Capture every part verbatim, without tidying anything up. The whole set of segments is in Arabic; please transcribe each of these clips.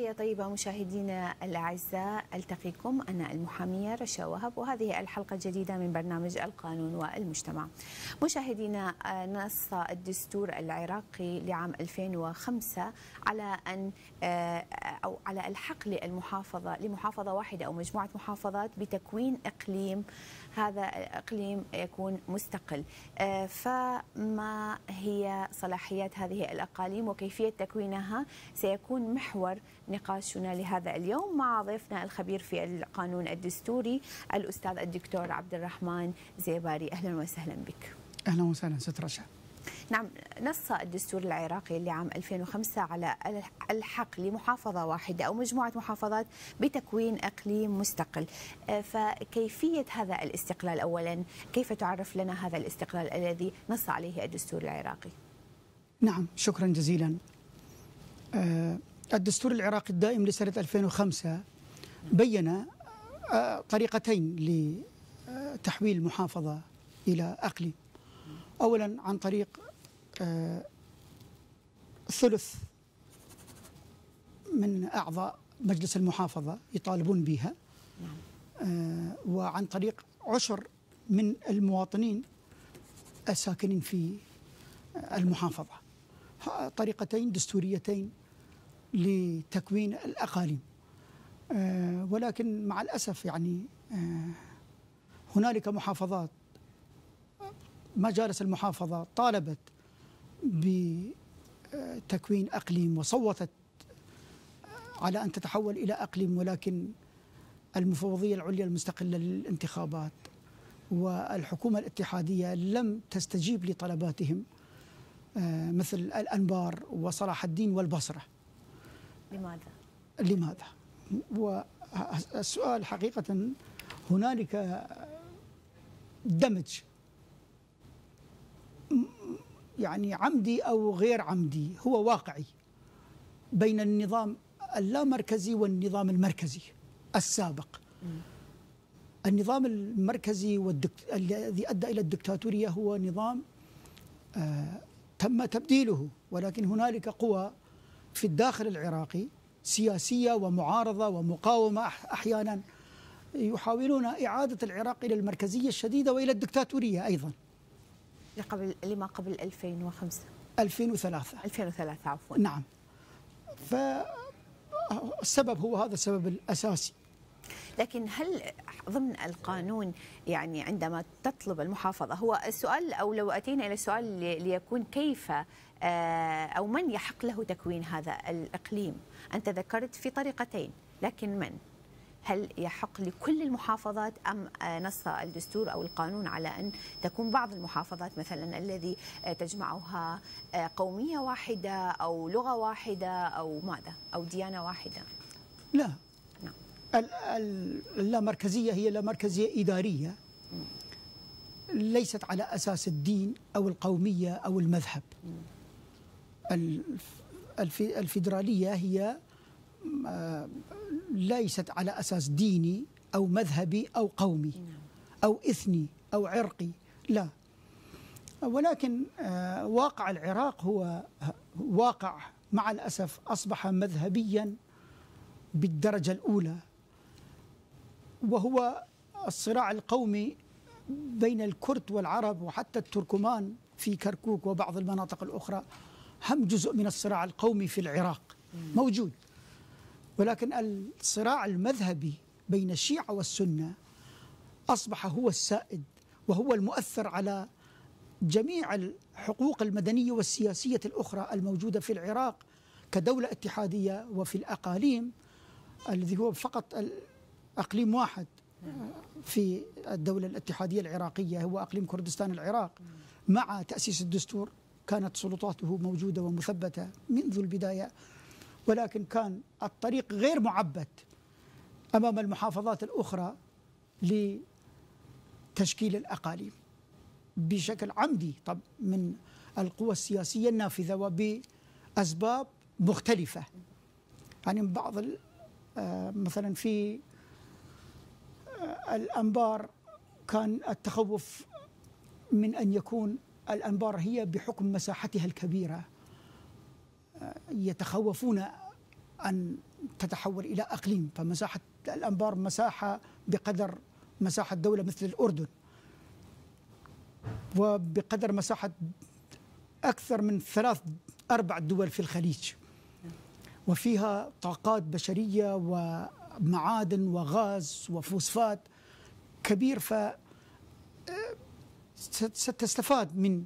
تحية طيبة مشاهدينا الأعزاء، ألتقيكم أنا المحامية رشا وهب، وهذه الحلقة الجديدة من برنامج القانون والمجتمع. مشاهدينا، نص الدستور العراقي لعام ألفين وخمسة على أن أو على الحق للمحافظة لمحافظة واحدة أو مجموعة محافظات بتكوين إقليم، هذا الإقليم يكون مستقل. فما هي صلاحيات هذه الأقاليم وكيفية تكوينها سيكون محور نقاشنا لهذا اليوم مع ضيفنا الخبير في القانون الدستوري الأستاذ الدكتور عبد الرحمن زيباري. أهلا وسهلا بك. أهلا وسهلا ست رشا. نعم، نص الدستور العراقي لعام ألفين وخمسة على الحق لمحافظة واحدة أو مجموعة محافظات بتكوين إقليم مستقل. فكيفية هذا الاستقلال أولا، كيف تعرف لنا هذا الاستقلال الذي نص عليه الدستور العراقي؟ نعم، شكرا جزيلا. الدستور العراقي الدائم لسنة ألفين وخمسة بين طريقتين لتحويل محافظة إلى أقليم. أولا عن طريق ثلث من أعضاء مجلس المحافظة يطالبون بها، وعن طريق عشر من المواطنين الساكنين في المحافظة. طريقتين دستوريتين لتكوين الأقاليم. ولكن مع الأسف يعني هنالك محافظات مجالس المحافظة طالبت بتكوين أقليم وصوتت على أن تتحول إلى أقليم، ولكن المفوضية العليا المستقلة للانتخابات والحكومة الاتحادية لم تستجيب لطلباتهم، مثل الأنبار وصلاح الدين والبصرة. لماذا؟ لماذا؟ والسؤال حقيقة هنالك دمج يعني عمدي أو غير عمدي، هو واقعي، بين النظام اللامركزي والنظام المركزي السابق. النظام المركزي والدكت... الذي أدى إلى الدكتاتورية هو نظام آه تم تبديله، ولكن هنالك قوى في الداخل العراقي سياسية ومعارضة ومقاومة أحيانا يحاولون إعادة العراق إلى المركزية الشديدة وإلى الدكتاتورية أيضا. قبل لما قبل ألفين وخمسة ألفين وثلاثة ألفين وثلاثة عفوا. نعم، فالسبب هو هذا السبب الأساسي. لكن هل ضمن القانون يعني عندما تطلب المحافظة، هو السؤال أو لو أتينا إلى السؤال ليكون كيف أو من يحق له تكوين هذا الإقليم؟ أنت ذكرت في طريقتين، لكن من؟ هل يحق لكل المحافظات أم نص الدستور أو القانون على أن تكون بعض المحافظات مثلا الذي تجمعها قومية واحدة أو لغة واحدة أو ماذا أو ديانة واحدة؟ لا، نعم. اللامركزية هي اللامركزية إدارية ليست على أساس الدين أو القومية أو المذهب. الفيدرالية هي ليست على أساس ديني أو مذهبي أو قومي أو إثني أو عرقي، لا. ولكن واقع العراق هو واقع مع الأسف أصبح مذهبيا بالدرجة الأولى، وهو الصراع القومي بين الكرد والعرب وحتى التركمان في كركوك وبعض المناطق الأخرى، هم جزء من الصراع القومي في العراق موجود. ولكن الصراع المذهبي بين الشيعة والسنة أصبح هو السائد وهو المؤثر على جميع الحقوق المدنية والسياسية الأخرى الموجودة في العراق كدولة اتحادية. وفي الأقاليم الذي هو فقط أقليم واحد في الدولة الاتحادية العراقية هو أقليم كردستان العراق. مع تأسيس الدستور كانت سلطاته موجودة ومثبتة منذ البداية، ولكن كان الطريق غير معبد أمام المحافظات الأخرى لتشكيل الأقاليم بشكل عمدي، طب من القوى السياسية النافذة وبأسباب مختلفة. يعني بعض مثلا في الأنبار كان التخوف من أن يكون الأنبار هي بحكم مساحتها الكبيرة يتخوفون أن تتحول إلى أقليم، فمساحة الأنبار مساحة بقدر مساحة دولة مثل الأردن، وبقدر مساحة أكثر من ثلاث أربع دول في الخليج، وفيها طاقات بشرية ومعادن وغاز وفوسفات كبير، ف ستستفاد من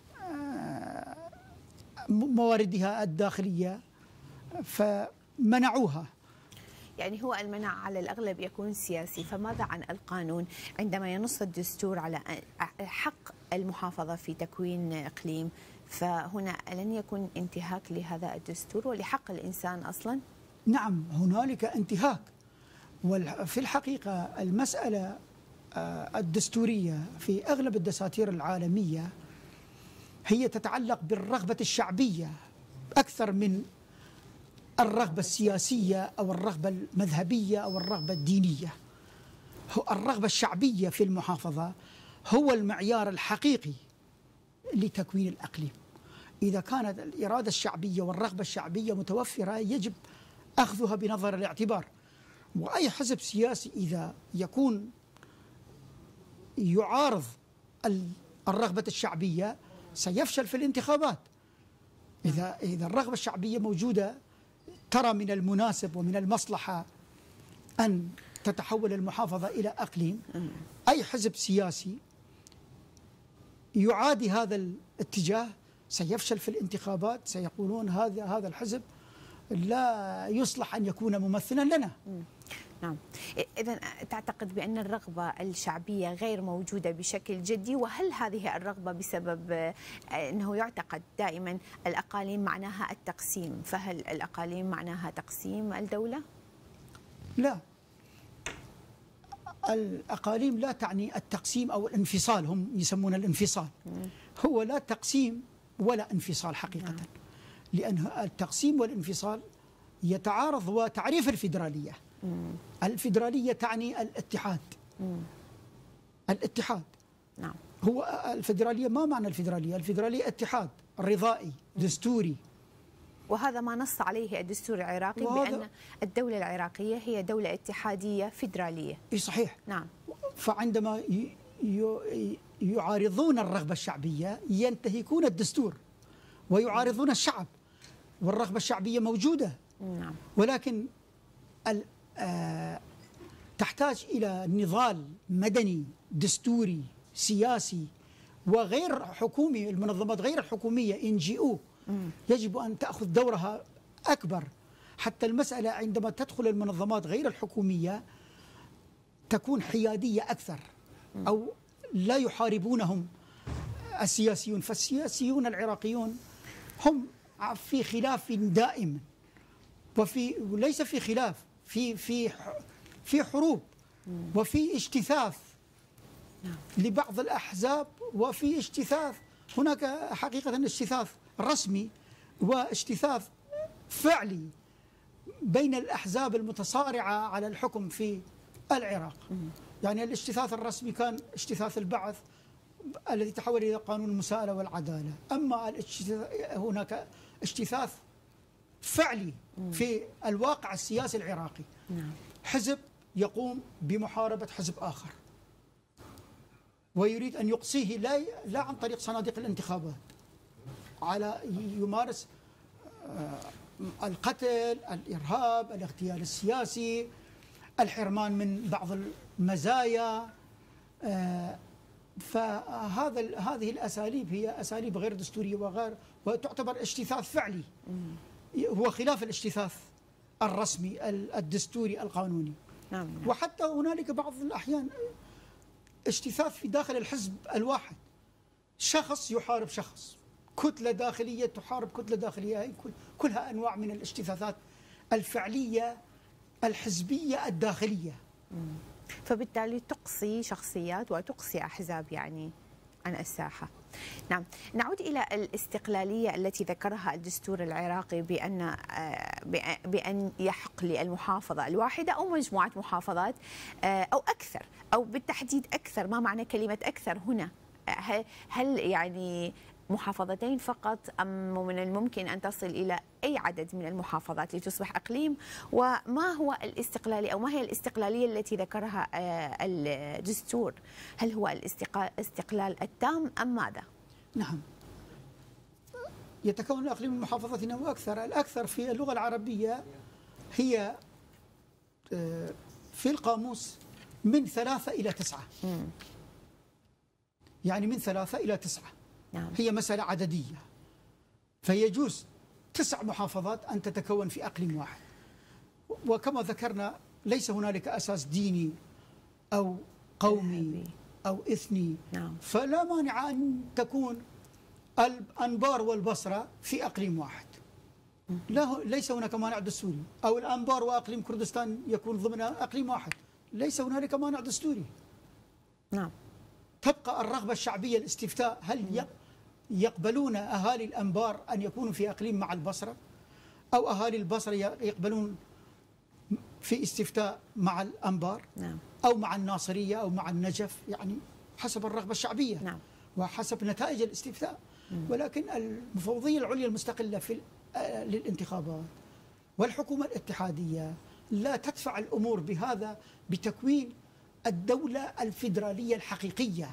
مواردها الداخلية، فمنعوها. يعني هو المنع على الأغلب يكون سياسي، فماذا عن القانون عندما ينص الدستور على حق المحافظة في تكوين إقليم؟ فهنا لن يكون انتهاك لهذا الدستور ولحق الإنسان أصلا؟ نعم، هنالك انتهاك. وفي الحقيقة المسألة الدستورية في أغلب الدساتير العالمية هي تتعلق بالرغبة الشعبية أكثر من الرغبة السياسية أو الرغبة المذهبية أو الرغبة الدينية. الرغبة الشعبية في المحافظة هو المعيار الحقيقي لتكوين الأقليم. إذا كانت الإرادة الشعبية والرغبة الشعبية متوفرة يجب أخذها بنظر الاعتبار. وأي حزب سياسي إذا يكون يعارض الرغبة الشعبية سيفشل في الانتخابات. إذا إذا الرغبة الشعبية موجودة ترى من المناسب ومن المصلحة أن تتحول المحافظة إلى أقليم، أي حزب سياسي يعادي هذا الاتجاه سيفشل في الانتخابات، سيقولون هذا هذا الحزب لا يصلح أن يكون ممثلا لنا. نعم، إذن تعتقد بأن الرغبة الشعبية غير موجودة بشكل جدي؟ وهل هذه الرغبة بسبب أنه يعتقد دائما الأقاليم معناها التقسيم؟ فهل الأقاليم معناها تقسيم الدولة؟ لا، الأقاليم لا تعني التقسيم أو الانفصال، هم يسمون الانفصال. هو لا تقسيم ولا انفصال حقيقة، لأن التقسيم والانفصال يتعارض. وتعريف الفيدرالية، الفيدرالية تعني الاتحاد. الاتحاد نعم. هو الفيدرالية ما معنى الفيدرالية؟ الفيدرالية اتحاد رضائي دستوري، وهذا ما نص عليه الدستور العراقي بأن الدولة العراقية هي دولة اتحادية فيدرالية. اي صحيح. نعم. فعندما يعارضون الرغبة الشعبية ينتهكون الدستور ويعارضون الشعب، والرغبة الشعبية موجودة. نعم. ولكن تحتاج إلى نضال مدني دستوري سياسي وغير حكومي. المنظمات غير الحكومية إن جي أو يجب أن تأخذ دورها أكبر، حتى المسألة عندما تدخل المنظمات غير الحكومية تكون حيادية أكثر، أو لا يحاربونهم السياسيون. فالسياسيون العراقيون هم في خلاف دائم، وفي وليس في خلاف، في في في حروب وفي اجتثاث لبعض الأحزاب، وفي اجتثاث هناك حقيقة اجتثاث رسمي واجتثاث فعلي بين الأحزاب المتصارعة على الحكم في العراق. يعني الاجتثاث الرسمي كان اجتثاث البعث الذي تحول إلى قانون المساءلة والعدالة، أما هناك اجتثاث فعلي في الواقع السياسي العراقي. حزب يقوم بمحاربة حزب آخر ويريد أن يقصيه لا لا عن طريق صناديق الانتخابات، على يمارس القتل، الإرهاب، الاغتيال السياسي، الحرمان من بعض المزايا. فهذا هذه الأساليب هي أساليب غير دستورية وغير، وتعتبر اجتثاث فعلي، هو خلاف الاجتثاث الرسمي الدستوري القانوني. نعم. وحتى هنالك بعض الأحيان اجتثاث في داخل الحزب الواحد، شخص يحارب شخص، كتلة داخلية تحارب كتلة داخلية، هي كلها أنواع من الاجتثاثات الفعلية الحزبية الداخلية. فبالتالي تقصي شخصيات وتقصي أحزاب يعني عن الساحة. نعم، نعود إلى الاستقلالية التي ذكرها الدستور العراقي بأن بأن يحق للمحافظة الواحدة أو مجموعة محافظات أو أكثر، أو بالتحديد أكثر. ما معنى كلمة أكثر هنا؟ هل يعني محافظتين فقط أم من الممكن أن تصل إلى أي عدد من المحافظات لتصبح إقليم؟ وما هو الاستقلالية أو ما هي الاستقلالية التي ذكرها الدستور؟ هل هو الاستقلال التام أم ماذا؟ نعم، يتكون الإقليم من محافظتين وأكثر. الأكثر في اللغة العربية هي في القاموس من ثلاثة إلى تسعة، يعني من ثلاثة إلى تسعة. نعم. هي مسألة عددية، فيجوز تسع محافظات أن تتكون في أقليم واحد. وكما ذكرنا ليس هنالك أساس ديني أو قومي أو إثني. نعم. فلا مانع أن تكون الأنبار والبصرة في أقليم واحد، لا ليس هناك مانع دستوري. أو الأنبار وأقليم كردستان يكون ضمن أقليم واحد، ليس هنالك مانع دستوري. نعم. تبقى الرغبة الشعبية الاستفتاء، هل يقبلون أهالي الأنبار أن يكونوا في أقليم مع البصرة، أو أهالي البصرة يقبلون في استفتاء مع الأنبار؟ نعم. أو مع الناصرية أو مع النجف، يعني حسب الرغبة الشعبية. نعم. وحسب نتائج الاستفتاء. ولكن المفوضية العليا المستقلة في للانتخابات والحكومة الاتحادية لا تدفع الأمور بهذا بتكوين الدولة الفيدرالية الحقيقية،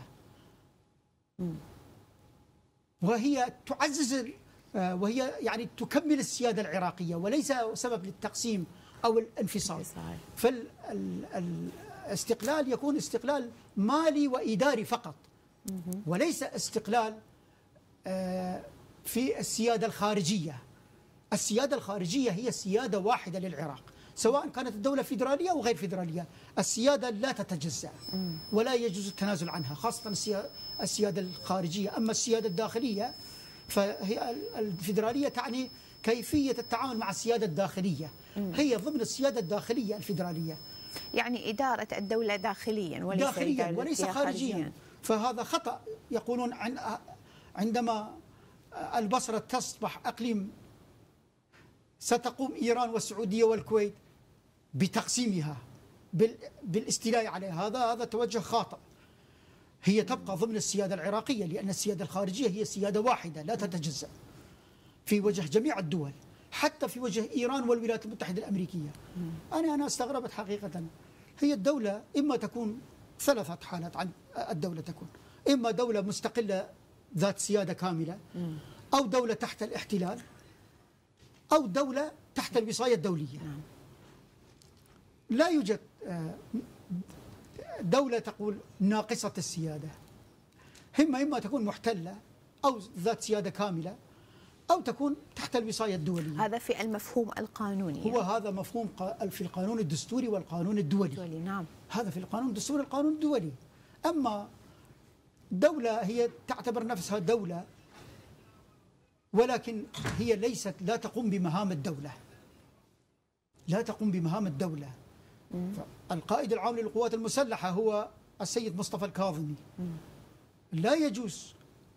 وهي تعزز وهي يعني تكمل السيادة العراقية وليس سبب للتقسيم أو الانفصال. فالاستقلال يكون استقلال مالي وإداري فقط، وليس استقلال في السيادة الخارجية. السيادة الخارجية هي سيادة واحدة للعراق، سواء كانت الدولة فيدرالية أو غير فيدرالية. السيادة لا تتجزأ ولا يجوز التنازل عنها، خاصة السيادة الخارجية. أما السيادة الداخلية فهي الفيدرالية تعني كيفية التعامل مع السيادة الداخلية، هي ضمن السيادة الداخلية الفيدرالية، يعني إدارة الدولة داخليا وليس داخليا وليس خارجيا. فهذا خطأ. يقولون عندما البصرة تصبح أقليم ستقوم إيران والسعودية والكويت بتقسيمها بالاستيلاء عليها، هذا هذا توجه خاطئ. هي تبقى ضمن السيادة العراقية، لأن السيادة الخارجية هي سيادة واحدة لا تتجزأ في وجه جميع الدول، حتى في وجه إيران والولايات المتحدة الأمريكية. أنا أنا استغربت حقيقة. هي الدولة إما تكون ثلاثة حالات عن الدولة تكون، إما دولة مستقلة ذات سيادة كاملة، أو دولة تحت الاحتلال، أو دولة تحت الوصاية الدولية. لا يوجد دولة تقول ناقصة السيادة، إما إما تكون محتلة أو ذات سيادة كاملة، أو تكون تحت الوصاية الدولية. هذا في المفهوم القانوني، هو هذا مفهوم في القانون الدستوري والقانون الدولي. الدولي. نعم. هذا في القانون الدستوري والقانون الدولي. أما دولة هي تعتبر نفسها دولة، ولكن هي ليست لا تقوم بمهام الدولة، لا تقوم بمهام الدولة. القائد العام للقوات المسلحة هو السيد مصطفى الكاظمي. لا يجوز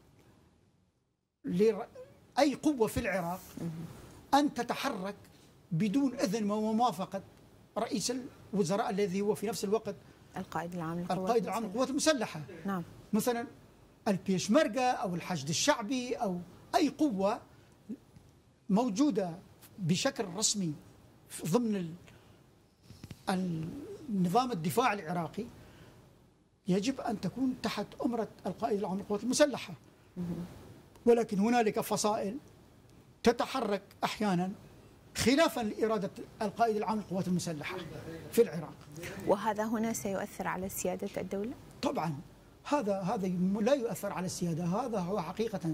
لأي قوة في العراق أن تتحرك بدون إذن وموافقة رئيس الوزراء الذي هو في نفس الوقت القائد العام للقوات القائد العام للقوات المسلحة. نعم. مثلا البيشمركة أو الحشد الشعبي أو أي قوة موجودة بشكل رسمي ضمن النظام الدفاع العراقي يجب أن تكون تحت أمرة القائد العام للقوات المسلحة. ولكن هنالك فصائل تتحرك أحيانا خلافا لإرادة القائد العام للقوات المسلحة في العراق، وهذا هنا سيؤثر على سيادة الدولة؟ طبعا هذا هذا لا يؤثر على السيادة. هذا هو حقيقة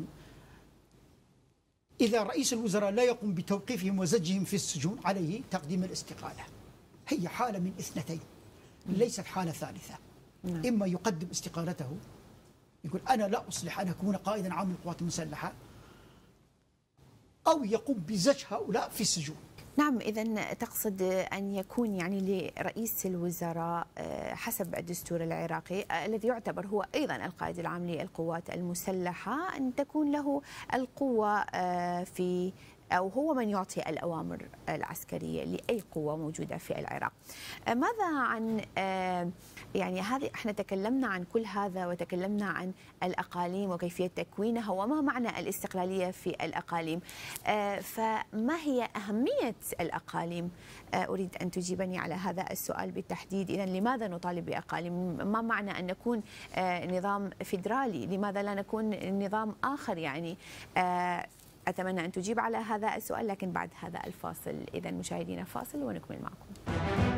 إذا رئيس الوزراء لا يقوم بتوقيفهم وزجهم في السجون عليه تقديم الاستقالة. هي حالة من اثنتين، ليست حالة ثالثة. نعم. إما يقدم استقالته يقول أنا لا أصلح أن أكون قائدا عام للقوات المسلحة، أو يقوم بزج هؤلاء في السجون. نعم. إذا تقصد أن يكون يعني لرئيس الوزراء حسب الدستور العراقي الذي يعتبر هو أيضا القائد العام للقوات المسلحة أن تكون له القوة في أو هو من يعطي الأوامر العسكرية لأي قوة موجودة في العراق. ماذا عن يعني هذه احنا تكلمنا عن كل هذا وتكلمنا عن الأقاليم وكيفية تكوينها وما معنى الاستقلالية في الأقاليم. آه فما هي أهمية الأقاليم؟ آه أريد أن تجيبني على هذا السؤال بالتحديد. إذا لماذا نطالب بأقاليم؟ ما معنى أن نكون آه نظام فيدرالي؟ لماذا لا نكون نظام آخر؟ يعني آه أتمنى أن تجيب على هذا السؤال، لكن بعد هذا الفاصل. إذا مشاهدينا فاصل ونكمل معكم.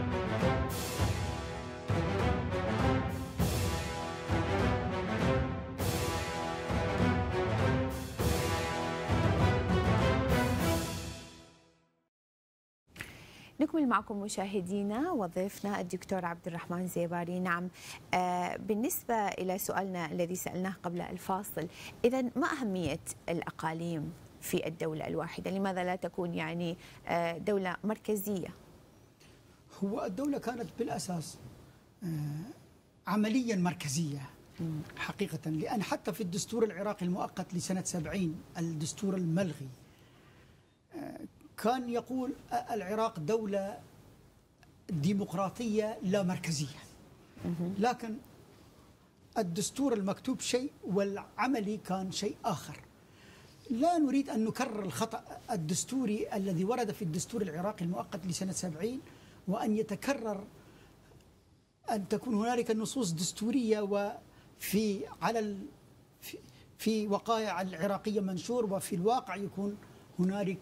نكمل معكم مشاهدينا وضيفنا الدكتور عبد الرحمن زيباري. نعم، آه بالنسبة إلى سؤالنا الذي سألناه قبل الفاصل، إذا ما أهمية الأقاليم في الدولة الواحدة؟ لماذا لا تكون يعني آه دولة مركزية؟ هو الدولة كانت بالأساس آه عمليا مركزية حقيقة، لأن حتى في الدستور العراقي المؤقت لسنة سبعين، الدستور الملغي، آه كان يقول العراق دولة ديمقراطية لا مركزية. لكن الدستور المكتوب شيء والعملي كان شيء آخر. لا نريد أن نكرر الخطأ الدستوري الذي ورد في الدستور العراقي المؤقت لسنة سبعين، وأن يتكرر أن تكون هنالك نصوص دستورية وفي على في, في وقائع العراقية منشور، وفي الواقع يكون هنالك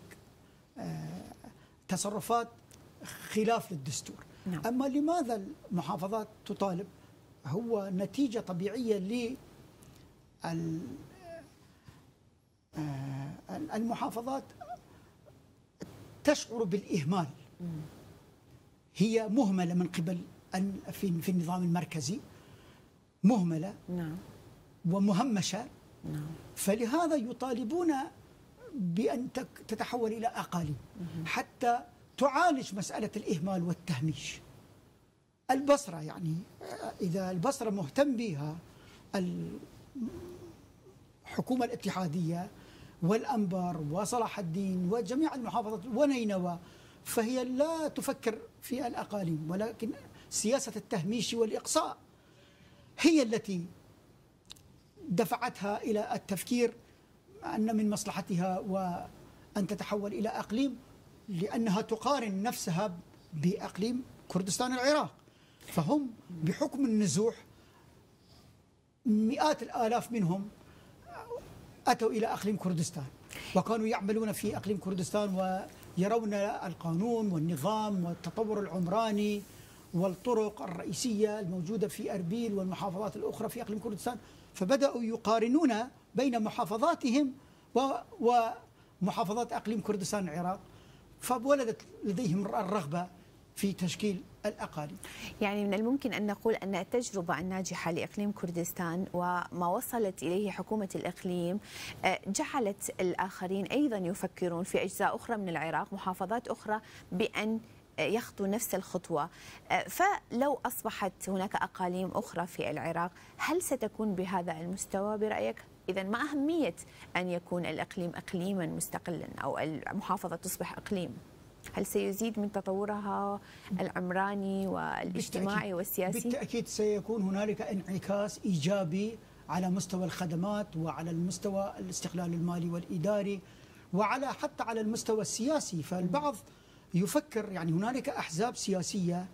تصرفات خلاف للدستور. نعم. أما لماذا المحافظات تطالب؟ هو نتيجة طبيعية للمحافظات تشعر بالإهمال. هي مهملة من قبل في النظام المركزي، مهملة. نعم. ومهمشة. نعم. فلهذا يطالبون بأن تتحول إلى أقاليم حتى تعالج مسألة الإهمال والتهميش. البصرة يعني إذا البصرة مهتم بها الحكومة الاتحادية والأنبار وصلاح الدين وجميع المحافظات ونينوى، فهي لا تفكر في الأقاليم، ولكن سياسة التهميش والإقصاء هي التي دفعتها إلى التفكير أن من مصلحتها وأن تتحول إلى أقليم، لأنها تقارن نفسها بأقليم كردستان العراق. فهم بحكم النزوح مئات الآلاف منهم أتوا إلى أقليم كردستان، وكانوا يعملون في أقليم كردستان ويرون القانون والنظام والتطور العمراني والطرق الرئيسية الموجودة في أربيل والمحافظات الأخرى في أقليم كردستان، فبدأوا يقارنون بين محافظاتهم ومحافظات أقليم كردستان العراق، فولدت لديهم الرغبة في تشكيل الأقاليم. يعني من الممكن أن نقول أن التجربة الناجحة لإقليم كردستان وما وصلت إليه حكومة الإقليم جعلت الآخرين أيضا يفكرون في أجزاء أخرى من العراق، محافظات أخرى، بأن يخطو نفس الخطوة. فلو أصبحت هناك أقاليم أخرى في العراق، هل ستكون بهذا المستوى برأيك؟ إذا ما أهمية أن يكون الإقليم إقليما مستقلا أو المحافظة تصبح إقليم؟ هل سيزيد من تطورها العمراني والاجتماعي بالتأكيد والسياسي؟ بالتأكيد سيكون هنالك انعكاس إيجابي على مستوى الخدمات وعلى المستوى الاستقلال المالي والإداري وعلى حتى على المستوى السياسي. فالبعض يفكر يعني هنالك أحزاب سياسية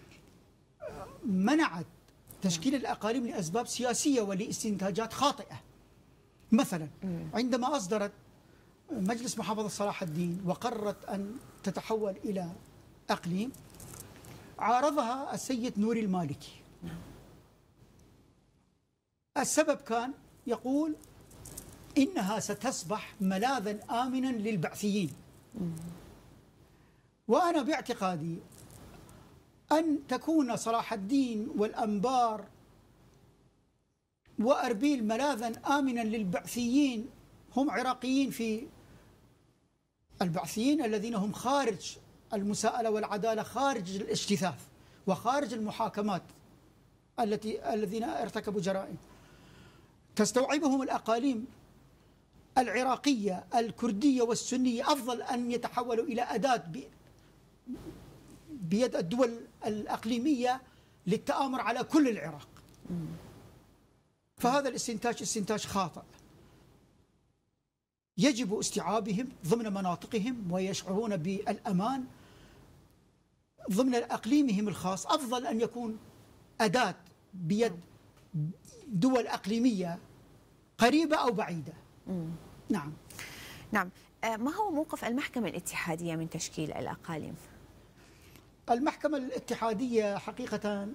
منعت تشكيل الأقاليم لأسباب سياسية ولاستنتاجات خاطئة. مثلا عندما أصدرت مجلس محافظة صلاح الدين وقررت أن تتحول إلى أقليم، عارضها السيد نوري المالكي. السبب كان يقول إنها ستصبح ملاذا آمنا للبعثيين. وأنا باعتقادي أن تكون صلاح الدين والأنبار وأربيل ملاذا آمنا للبعثيين، هم عراقيين في البعثيين الذين هم خارج المساءلة والعدالة، خارج الاجتثاث وخارج المحاكمات التي الذين ارتكبوا جرائم. تستوعبهم الأقاليم العراقية الكردية والسنية أفضل أن يتحولوا إلى أداة بيد الدول الأقليمية للتآمر على كل العراق. فهذا الاستنتاج استنتاج خاطئ. يجب استيعابهم ضمن مناطقهم ويشعرون بالأمان ضمن أقليمهم الخاص، أفضل أن يكون أداة بيد دول أقليمية قريبة أو بعيدة. مم. نعم نعم. ما هو موقف المحكمة الاتحادية من تشكيل الأقاليم؟ المحكمة الاتحادية حقيقة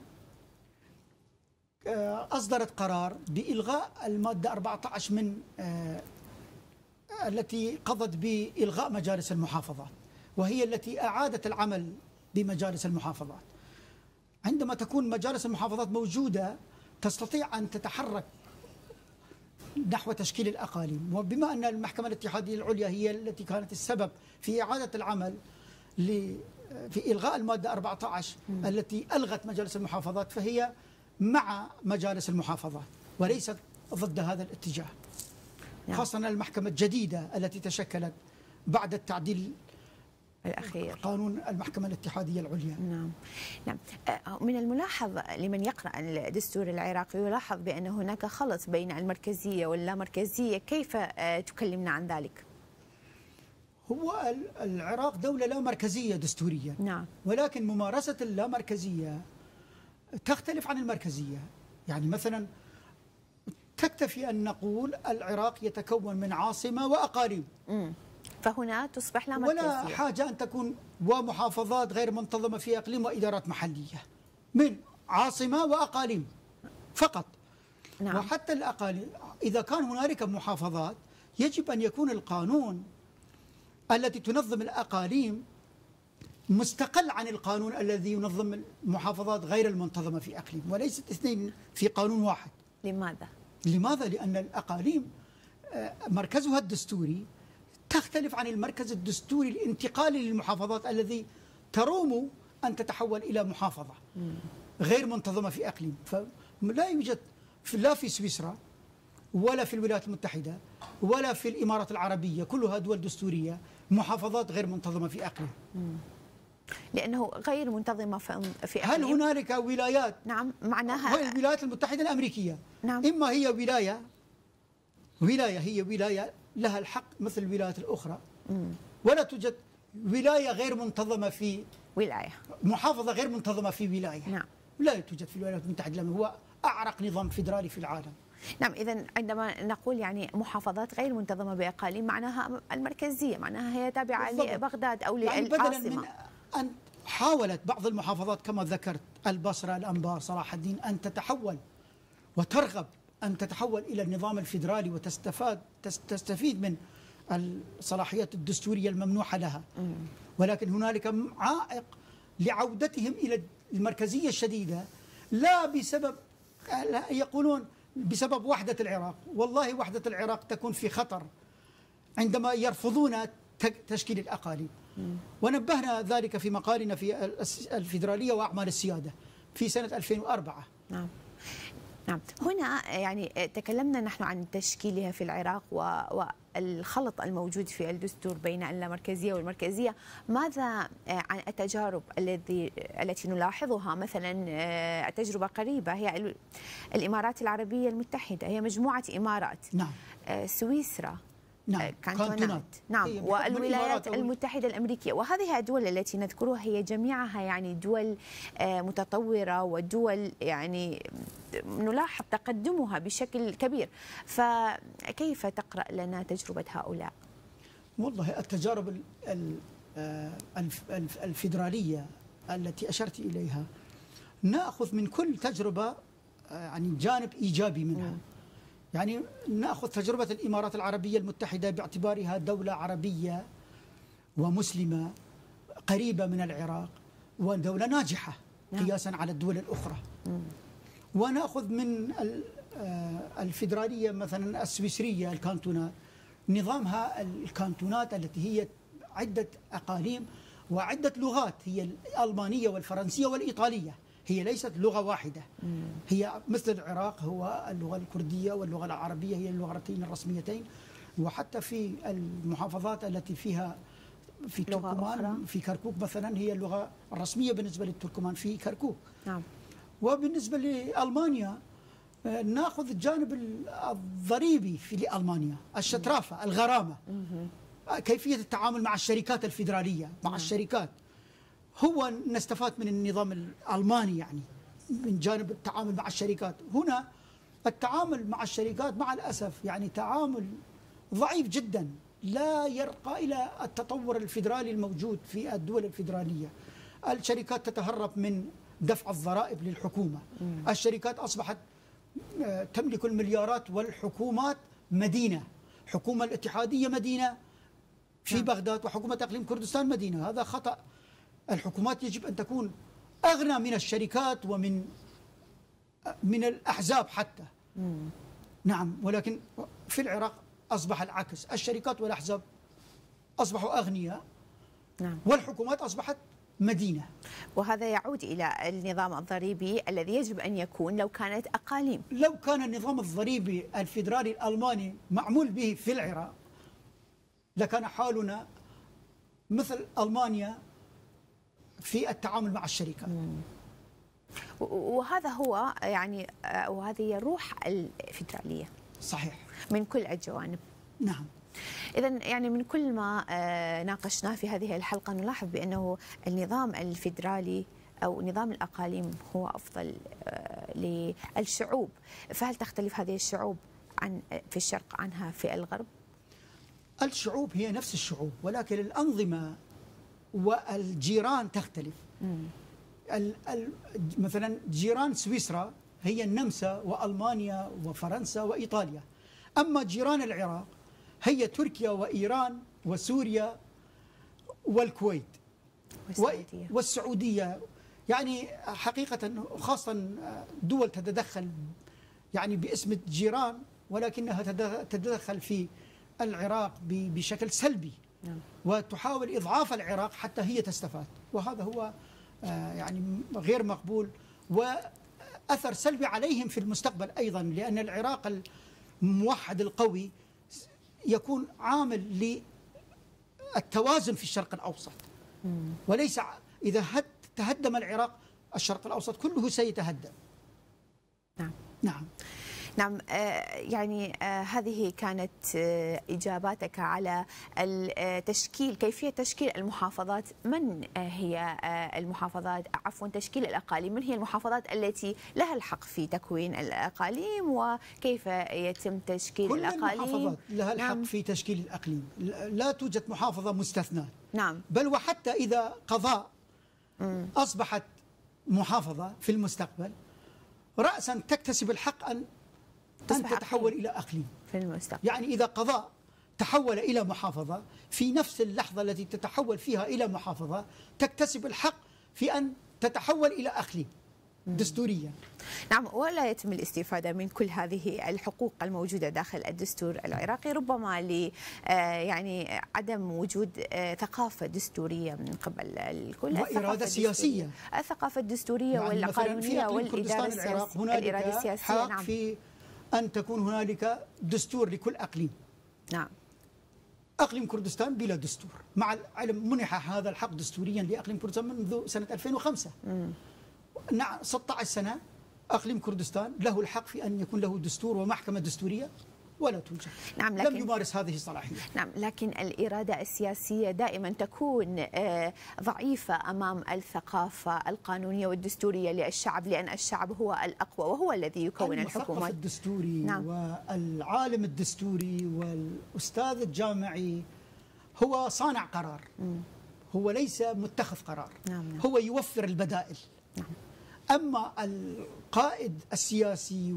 أصدرت قرار بإلغاء المادة أربعة عشر من التي قضت بإلغاء مجالس المحافظات، وهي التي أعادت العمل بمجالس المحافظات. عندما تكون مجالس المحافظات موجودة تستطيع أن تتحرك نحو تشكيل الأقاليم، وبما أن المحكمة الاتحادية العليا هي التي كانت السبب في إعادة العمل في إلغاء المادة أربعة عشر م. التي ألغت مجالس المحافظات، فهي مع مجالس المحافظات وليست ضد هذا الاتجاه. نعم. خاصة المحكمة الجديدة التي تشكلت بعد التعديل الأخير قانون المحكمة الاتحادية العليا. نعم نعم. من الملاحظ لمن يقرأ الدستور العراقي يلاحظ بأن هناك خلط بين المركزية واللامركزية، كيف تكلمنا عن ذلك؟ هو العراق دولة لا مركزية دستوريا. نعم. ولكن ممارسة اللامركزية تختلف عن المركزية. يعني مثلا تكتفي أن نقول العراق يتكون من عاصمة وأقاليم. امم فهنا تصبح لا مركزية، ولا حاجة أن تكون ومحافظات غير منتظمة في أقليم وإدارات محلية، من عاصمة وأقاليم فقط. نعم. وحتى الأقاليم إذا كان هنالك محافظات يجب أن يكون القانون التي تنظم الأقاليم مستقل عن القانون الذي ينظم المحافظات غير المنتظمة في أقليم، وليست اثنين في قانون واحد. لماذا؟ لماذا؟ لأن الأقاليم مركزها الدستوري تختلف عن المركز الدستوري الانتقالي للمحافظات الذي تروم أن تتحول إلى محافظة غير منتظمة في أقليم. فلا يوجد لا في سويسرا ولا في الولايات المتحدة ولا في الإمارات العربية، كلها دول دستورية، محافظات غير منتظمة في أقليم. لأنه غير منتظمة في أقليم. هل هنالك ولايات؟ نعم، معناها الولايات المتحدة الأمريكية. نعم. إما هي ولاية ولاية هي ولاية لها الحق مثل الولايات الأخرى، مم. ولا توجد ولاية غير منتظمة في ولاية، محافظة غير منتظمة في ولاية. نعم. لا توجد في الولايات المتحدة، هو أعرق نظام فيدرالي في العالم. نعم. إذا عندما نقول يعني محافظات غير منتظمة بأقاليم معناها المركزية، معناها هي تابعة لبغداد أو يعني للعاصمة. بدلا من أن حاولت بعض المحافظات كما ذكرت البصرة، الأنبار، صلاح الدين أن تتحول وترغب أن تتحول إلى النظام الفيدرالي وتستفاد تستفيد من الصلاحيات الدستورية الممنوحة لها، ولكن هنالك عائق لعودتهم إلى المركزية الشديدة، لا بسبب لا يقولون بسبب وحدة العراق. والله وحدة العراق تكون في خطر عندما يرفضون تشكيل الأقاليم. ونبهنا ذلك في مقالنا في الفيدرالية وأعمال السيادة في سنة ألفين وأربعة. نعم. نعم. هنا يعني تكلمنا نحن عن تشكيلها في العراق والخلط الموجود في الدستور بين اللامركزية والمركزية. ماذا عن التجارب الذي التي نلاحظها؟ مثلا تجربة قريبة هي الإمارات العربية المتحدة، هي مجموعة إمارات. نعم. سويسرا، نعم. كانتونات، نعم، والولايات المتحدة الأمريكية، وهذه الدول التي نذكرها هي جميعها يعني دول متطورة ودول يعني نلاحظ تقدمها بشكل كبير. فكيف تقرأ لنا تجربة هؤلاء؟ والله التجارب الفيدرالية التي أشرت إليها نأخذ من كل تجربة يعني جانب إيجابي منها. يعني نأخذ تجربة الإمارات العربية المتحدة باعتبارها دولة عربية ومسلمة قريبة من العراق ودولة ناجحة قياسا على الدول الأخرى. ونأخذ من الفيدرالية مثلا السويسرية الكانتونات، نظامها الكانتونات التي هي عدة أقاليم وعدة لغات، هي الألمانية والفرنسية والإيطالية، هي ليست لغة واحدة. هي مثل العراق هو اللغة الكردية واللغة العربية هي اللغتين الرسميتين. وحتى في المحافظات التي فيها في تركمان، في كركوك مثلا هي اللغة الرسمية بالنسبة للتركمان في كركوك. نعم. وبالنسبة لألمانيا ناخذ الجانب الضريبي في لألمانيا، الشترافة، الغرامة، كيفية التعامل مع الشركات الفيدرالية، مع الشركات. هو نستفاد من النظام الألماني يعني من جانب التعامل مع الشركات. هنا التعامل مع الشركات مع الأسف يعني تعامل ضعيف جدا، لا يرقى إلى التطور الفيدرالي الموجود في الدول الفيدرالية. الشركات تتهرب من دفع الضرائب للحكومة. الشركات أصبحت تملك المليارات، والحكومات مدينة، حكومة الاتحادية مدينة في بغداد، وحكومة إقليم كردستان مدينة. هذا خطأ. الحكومات يجب أن تكون أغنى من الشركات ومن من الأحزاب حتى. مم. نعم، ولكن في العراق أصبح العكس، الشركات والأحزاب أصبحوا أغنياء. نعم. والحكومات أصبحت مدينة. وهذا يعود إلى النظام الضريبي الذي يجب أن يكون لو كانت أقاليم. لو كان النظام الضريبي الفيدرالي الألماني معمول به في العراق لكان حالنا مثل ألمانيا في التعامل مع الشركات. وهذا هو يعني وهذه هي الروح الفيدرالية. صحيح. من كل الجوانب. نعم. إذا يعني من كل ما ناقشناه في هذه الحلقة نلاحظ بأنه النظام الفيدرالي أو نظام الأقاليم هو أفضل للشعوب. فهل تختلف هذه الشعوب عن في الشرق عنها في الغرب؟ الشعوب هي نفس الشعوب، ولكن الأنظمة والجيران تختلف. ال ال مثلا جيران سويسرا هي النمسا وألمانيا وفرنسا وإيطاليا. أما جيران العراق هي تركيا وإيران وسوريا والكويت والسعودية, والسعودية. يعني حقيقة خاصة دول تتدخل يعني باسم الجيران، ولكنها تتدخل في العراق بشكل سلبي. نعم. وتحاول إضعاف العراق حتى هي تستفاد، وهذا هو يعني غير مقبول وأثر سلبي عليهم في المستقبل أيضا، لأن العراق الموحد القوي يكون عامل للتوازن في الشرق الأوسط. مم. وليس إذا تهدم العراق الشرق الأوسط كله سيتهدم. نعم. نعم. نعم. يعني هذه كانت إجاباتك على التشكيل، كيفية تشكيل المحافظات. من هي المحافظات عفوا تشكيل الأقاليم، من هي المحافظات التي لها الحق في تكوين الأقاليم، وكيف يتم تشكيل كل الأقاليم؟ كل المحافظات لها الحق. نعم. في تشكيل الأقليم، لا توجد محافظة مستثناة. نعم. بل وحتى إذا قضاء أصبحت محافظة في المستقبل رأسا تكتسب الحق أن أن تتحول إلى أقليم في المستقبل. يعني إذا قضاء تحول إلى محافظة، في نفس اللحظة التي تتحول فيها إلى محافظة تكتسب الحق في أن تتحول إلى أقليم دستوريا. نعم. ولا يتم الاستفادة من كل هذه الحقوق الموجودة داخل الدستور العراقي، ربما ل يعني عدم وجود ثقافة دستورية من قبل الكل، وإرادة سياسية. الثقافة الدستورية يعني والقانونية والإدارة السياسية. الإرادة السياسية. نعم. في أن تكون هنالك دستور لكل أقليم. نعم. أقليم كردستان بلا دستور، مع العلم منح هذا الحق دستوريا لأقليم كردستان منذ سنة ألفين وخمسة. مم. نعم. ستة عشر سنة أقليم كردستان له الحق في أن يكون له دستور ومحكمة دستورية، ولا توجد. نعم. لكن لم يمارس هذه الصلاحية. نعم. لكن الإرادة السياسية دائما تكون ضعيفة أمام الثقافة القانونية والدستورية للشعب، لأن الشعب هو الأقوى وهو الذي يكون الحكومات. المثقف الدستوري. نعم. والعالم الدستوري والأستاذ الجامعي هو صانع قرار. م. هو ليس متخذ قرار. نعم. نعم. هو يوفر البدائل. نعم. أما القائد السياسي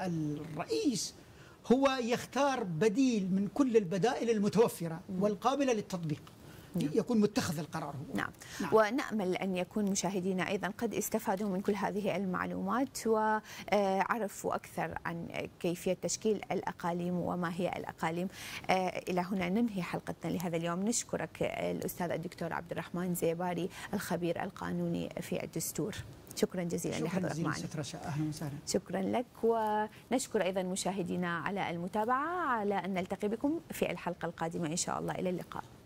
والرئيس هو يختار بديل من كل البدائل المتوفرة والقابلة للتطبيق. نعم. يكون متخذ القرار هو. نعم. نعم. ونأمل أن يكون مشاهدينا أيضا قد استفادوا من كل هذه المعلومات وعرفوا أكثر عن كيفية تشكيل الأقاليم وما هي الأقاليم. إلى هنا ننهي حلقتنا لهذا اليوم. نشكرك الأستاذ الدكتور عبد الرحمن زيباري الخبير القانوني في الدستور. شكرا جزيلا لحضرتك معنا. أهلا وسهلا. شكرا لك، ونشكر أيضا مشاهدينا على المتابعة، على أن نلتقي بكم في الحلقة القادمة إن شاء الله. إلى اللقاء.